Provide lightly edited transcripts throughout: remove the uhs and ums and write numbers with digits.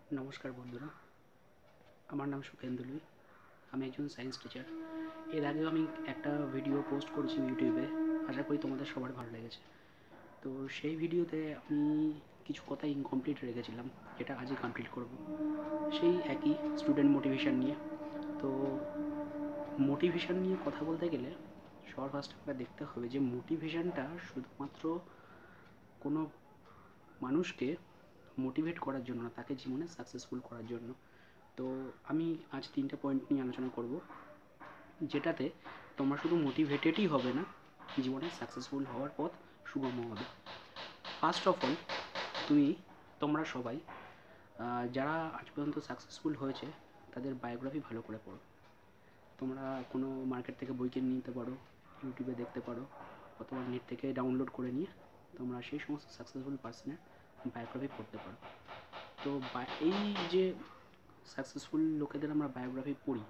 নমস্কার বন্ধুরা, আমার নাম সুখেন দলুই। আমি একজন সায়েন্স টিচার। এর আগেও আমি একটা ভিডিও পোস্ট করেছি ইউটিউবে। আশা করি তোমাদের সবার ভালো লেগেছে। তো সেই ভিডিওতে আমি কিছু কথা ইনকমপ্লিট রেখেছিলাম, যেটা আজই কমপ্লিট করব। সেই একই স্টুডেন্ট মোটিভেশন নিয়ে। তো মোটিভেশন নিয়ে কথা বলতে গেলে সবার ফার্স্ট আমাকে দেখতে হবে যে মোটিভেশনটা শুধুমাত্র কোনো মানুষকে মোটিভেট করার জন্য না, তাকে জীবনে সাকসেসফুল করার জন্য। তো আমি আজ 3টে পয়েন্ট নিয়ে আলোচনা করব, যেটাতে তোমরা শুধু মোটিভেটেডই হবে না, জীবনে সাকসেসফুল হওয়ার পথ সুগম হবে। ফার্স্ট অফ অল, তোমরা সবাই যারা আজ পর্যন্ত সাকসেসফুল হয়েছে তাদের বায়োগ্রাফি ভালো করে পড়ো। তোমরা কোনো মার্কেট থেকে বই কিনে নিতে পারো, ইউটিউবে দেখতে পারো, অথবা নেট থেকে ডাউনলোড করে নিয়ে তোমরা সেই সমস্ত সাকসেসফুল পার্সনের বায়োগ্রাফি পড়তে পারো। তো এই যে সাকসেসফুল লোকেদের আমরা বায়োগ্রাফি পড়ি,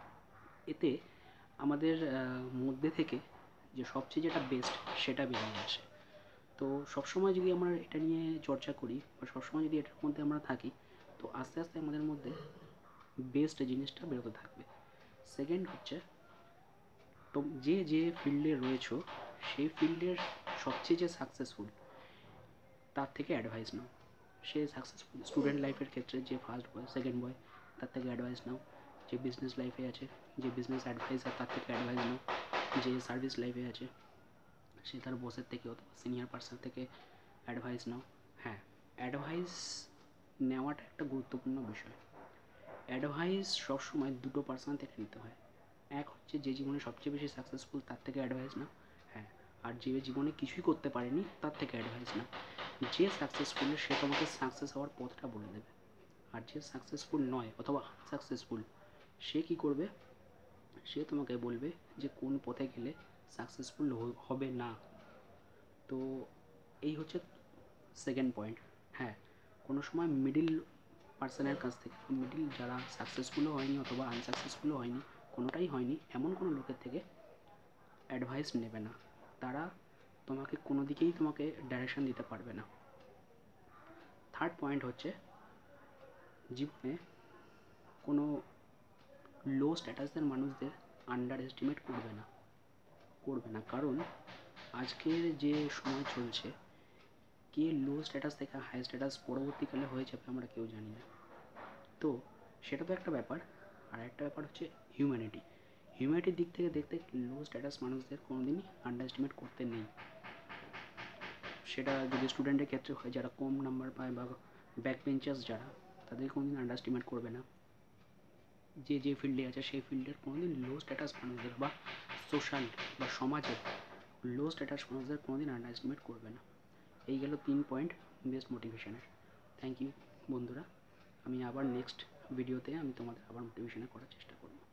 এতে আমাদের মধ্যে থেকে যে সবচেয়ে যেটা বেস্ট সেটা বেরিয়ে আসে। তো সবসময় যদি আমরা এটা নিয়ে চর্চা করি বা সবসময় যদি এটার মধ্যে আমরা থাকি, তো আস্তে আস্তে আমাদের মধ্যে বেস্ট জিনিসটা বেরোতে থাকবে। সেকেন্ড হচ্ছে, তো যে যে ফিল্ডে রয়েছো সেই ফিল্ডের সবচেয়ে যে সাকসেসফুল তার থেকে অ্যাডভাইস নাও। সে সাকসেসফুল স্টুডেন্ট লাইফের ক্ষেত্রে যে ফার্স্ট বয় সেকেন্ড বয় তার থেকে অ্যাডভাইস নাও। যে বিজনেস লাইফে আছে, যে বিজনেস অ্যাডভাইসার তার থেকে অ্যাডভাইস নাও। যে সার্ভিস লাইফে আছে সে তার বসের থেকে অথবা সিনিয়র পার্সন থেকে অ্যাডভাইস নাও। হ্যাঁ, অ্যাডভাইস নেওয়াটা একটা গুরুত্বপূর্ণ বিষয়। অ্যাডভাইস সবসময় দুটো পার্সন থেকে নিতে হয়। এক হচ্ছে যে জীবনে সবচেয়ে বেশি সাকসেসফুল তার থেকে অ্যাডভাইস নাও। হ্যাঁ, আর যে জীবনে কিছুই করতে পারেনি তার থেকে অ্যাডভাইস নাও। যে সাকসেসফুল সে তোমাকে সাকসেস হওয়ার পথটা বলে দেবে, আর যে সাকসেসফুল নয় অথবা আনসাকসেসফুল সে কী করবে, সে তোমাকে বলবে যে কোন পথে গেলে সাকসেসফুল হবে না। তো এই হচ্ছে সেকেন্ড পয়েন্ট। হ্যাঁ, কোনো সময় মিডিল পার্সনের কাছ থেকে, মিডিল যারা সাকসেসফুলও হয়নি অথবা আনসাকসেসফুলও হয়নি, কোনোটাই হয়নি এমন কোনো লোকের থেকে অ্যাডভাইস নেবে না। তারা তোমাকে কোনো দিকেই তোমাকে ডাইরেকশন দিতে পারবে না। থার্ড পয়েন্ট হচ্ছে, জীবনে কোনো লো স্ট্যাটাসের মানুষদের আন্ডার এস্টিমেট করবে না। কারণ আজকের যে সময় চলছে, কে লো স্ট্যাটাস থেকে হাই স্ট্যাটাস পরবর্তীকালে হয়ে যাবে আমরা কেউ জানি না। তো সেটা তো একটা ব্যাপার। আর একটা ব্যাপার হচ্ছে হিউম্যানিটির দিক থেকে দেখতে লো স্ট্যাটাস মানুষদের কোনোদিনই আন্ডার এস্টিমেট করতে নেই। সেটা যদি স্টুডেন্টের ক্ষেত্রে হয়, যারা কম নাম্বার পায় বা ব্যাক বেঞ্চার্স যারা, তাদের কোনোদিন আন্ডার এস্টিমেট করবে না। যে যে ফিল্ডে আছে সেই ফিল্ডের কোনোদিন লো স্ট্যাটাস মানুষদের বা সোশ্যাল বা সমাজের লো স্ট্যাটাস মানুষদের কোনোদিন আন্ডার এস্টিমেট করবে না। এই গেল 3 পয়েন্ট বেস্ট মোটিভেশনের। থ্যাংক ইউ বন্ধুরা। আমি আবার নেক্সট ভিডিওতে আমি তোমাদের আবার মোটিভেশনে করার চেষ্টা করব।